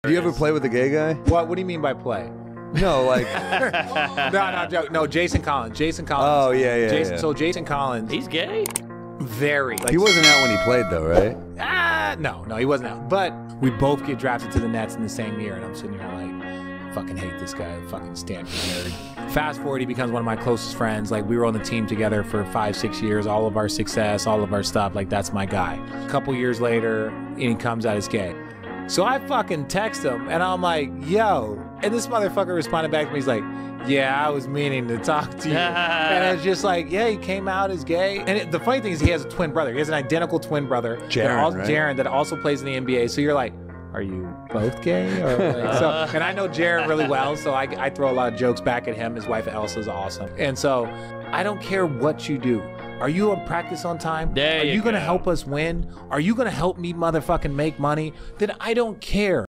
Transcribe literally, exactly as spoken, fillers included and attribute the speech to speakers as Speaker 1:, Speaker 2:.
Speaker 1: Do you ever play with a gay guy?
Speaker 2: What? What do you mean by play?
Speaker 1: No, like
Speaker 2: no, no, joke. No, Jason Collins. Jason Collins.
Speaker 1: Oh yeah, yeah.
Speaker 2: Jason,
Speaker 1: yeah.
Speaker 2: So Jason Collins.
Speaker 3: He's gay.
Speaker 2: Very. Like,
Speaker 1: he wasn't out when he played though, right?
Speaker 2: Ah, no, no, he wasn't out. But we both get drafted to the Nets in the same year, and I'm sitting here like, fucking hate this guy. Fucking Stanford nerd. Fast forward, he becomes one of my closest friends. Like, we were on the team together for five, six years. All of our success, all of our stuff. Like, that's my guy. A couple years later, and he comes out as gay. So I fucking text him, and I'm like, yo. And this motherfucker responded back to me. He's like, yeah, I was meaning to talk to you. And it's just like, yeah, he came out as gay. And it, the funny thing is he has a twin brother. He has an identical twin brother.
Speaker 1: Jaren,
Speaker 2: also,
Speaker 1: right?
Speaker 2: Jaren, that also plays in the N B A. So you're like, are you both gay? Or like, so, and I know Jaren really well, so I, I throw a lot of jokes back at him. His wife Elsa's awesome. And so I don't care what you do. Are you on practice on time?
Speaker 3: There
Speaker 2: Are you,
Speaker 3: you
Speaker 2: gonna
Speaker 3: go.
Speaker 2: help us win? Are you gonna help me motherfucking make money? Then I don't care.